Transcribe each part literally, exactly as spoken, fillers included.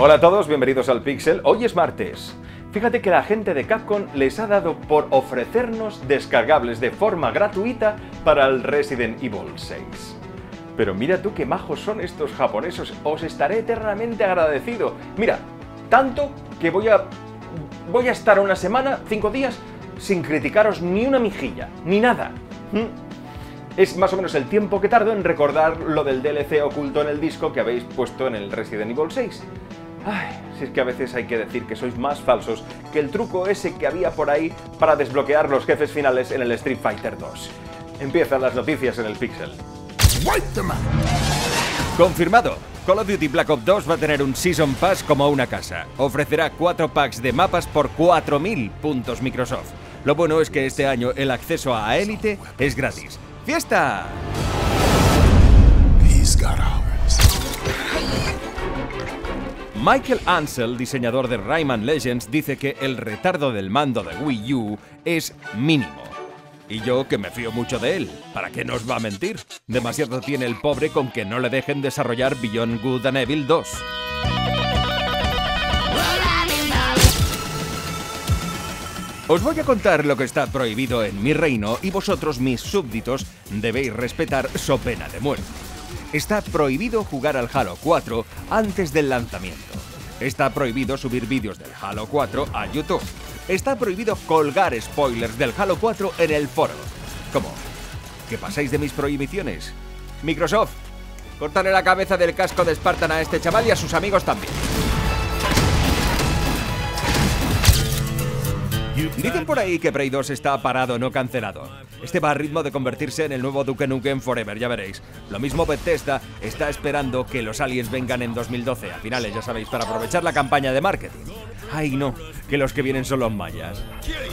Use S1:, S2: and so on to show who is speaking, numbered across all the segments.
S1: Hola a todos, bienvenidos al Pixel. Hoy es martes. Fíjate que la gente de Capcom les ha dado por ofrecernos descargables de forma gratuita para el Resident Evil seis. Pero mira tú qué majos son estos japoneses, os estaré eternamente agradecido. Mira, tanto que voy a... voy a estar una semana, cinco días, sin criticaros ni una mejilla, ni nada. ¿Mm? Es más o menos el tiempo que tardo en recordar lo del D L C oculto en el disco que habéis puesto en el Resident Evil seis. Ay, si es que a veces hay que decir que sois más falsos que el truco ese que había por ahí para desbloquear los jefes finales en el Street Fighter dos. Empiezan las noticias en el Pixel.
S2: Confirmado. Call of Duty Black Ops dos va a tener un Season Pass como una casa. Ofrecerá cuatro packs de mapas por cuatro mil puntos Microsoft. Lo bueno es que este año el acceso a Elite es gratis. ¡Fiesta! Michael Ansel, diseñador de Rayman Legends, dice que el retardo del mando de Wii U es mínimo. Y yo, que me fío mucho de él, ¿para qué nos va a mentir? Demasiado tiene el pobre con que no le dejen desarrollar Beyond Good and Evil dos. Os voy a contar lo que está prohibido en mi reino y vosotros, mis súbditos, debéis respetar so pena de muerte. Está prohibido jugar al Halo cuatro antes del lanzamiento. Está prohibido subir vídeos del Halo cuatro a YouTube. Está prohibido colgar spoilers del Halo cuatro en el foro. ¿Cómo? ¿Qué pasáis de mis prohibiciones? Microsoft, córtale la cabeza del casco de Spartan a este chaval y a sus amigos también. Dicen por ahí que Prey dos está parado, no cancelado. Este va a ritmo de convertirse en el nuevo Duke Nukem Forever, ya veréis. Lo mismo Bethesda está esperando que los aliens vengan en dos mil doce, a finales, ya sabéis, para aprovechar la campaña de marketing. Ay no, que los que vienen son los mayas.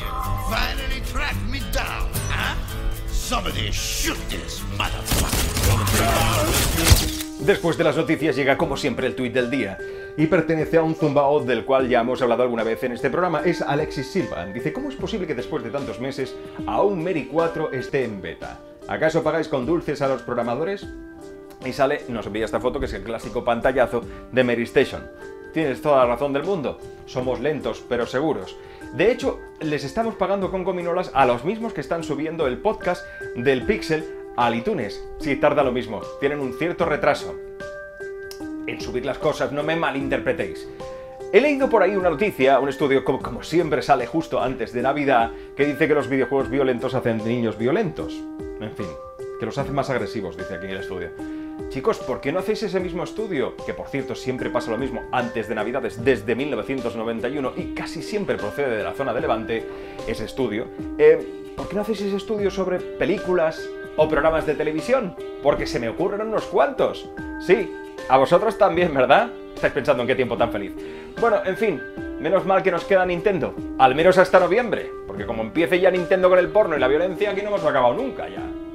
S1: Después de las noticias llega como siempre el tuit del día y pertenece a un zumbao del cual ya hemos hablado alguna vez en este programa. Es Alexis Silva. Dice: ¿cómo es posible que después de tantos meses aún Mary cuatro esté en beta? ¿Acaso pagáis con dulces a los programadores? Y sale, nos envía esta foto que es el clásico pantallazo de Mary Station. Tienes toda la razón del mundo, somos lentos pero seguros. De hecho, les estamos pagando con gominolas a los mismos que están subiendo el podcast del Pixel al iTunes. Sí, tarda lo mismo, tienen un cierto retraso en subir las cosas, no me malinterpretéis. He leído por ahí una noticia, un estudio como, como siempre sale justo antes de Navidad, que dice que los videojuegos violentos hacen niños violentos. En fin, que los hacen más agresivos, dice aquí el estudio. Chicos, ¿por qué no hacéis ese mismo estudio? Que por cierto siempre pasa lo mismo antes de Navidades desde mil novecientos noventa y uno y casi siempre procede de la zona de Levante, ese estudio. Eh, ¿Por qué no hacéis ese estudio sobre películas o programas de televisión? Porque se me ocurren unos cuantos. Sí, a vosotros también, ¿verdad? Estáis pensando en qué tiempo tan feliz. Bueno, en fin, menos mal que nos queda Nintendo, al menos hasta noviembre, porque como empiece ya Nintendo con el porno y la violencia, aquí no hemos acabado nunca ya.